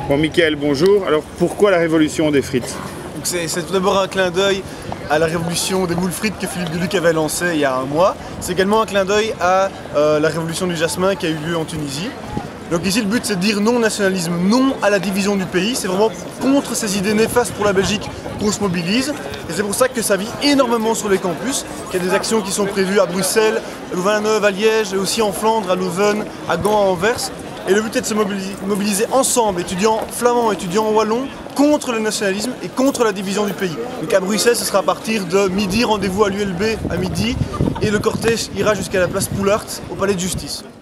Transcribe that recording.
Bon, Michael, bonjour. Alors, pourquoi la révolution des frites? C'est tout d'abord un clin d'œil à la révolution des moules frites que Philippe Geluck avait lancée il y a un mois. C'est également un clin d'œil à la révolution du jasmin qui a eu lieu en Tunisie. Donc ici, le but, c'est de dire non au nationalisme, non à la division du pays. C'est vraiment contre ces idées néfastes pour la Belgique qu'on se mobilise. Et c'est pour ça que ça vit énormément sur les campus. Il y a des actions qui sont prévues à Bruxelles, à Louvain-la-Neuve, à Liège, et aussi en Flandre, à Leuven, à Gand, à Anvers. Et le but est de se mobiliser ensemble, étudiants flamands, étudiants wallons, contre le nationalisme et contre la division du pays. Donc à Bruxelles, ce sera à partir de midi, rendez-vous à l'ULB à midi, et le cortège ira jusqu'à la place Poulaert, au Palais de Justice.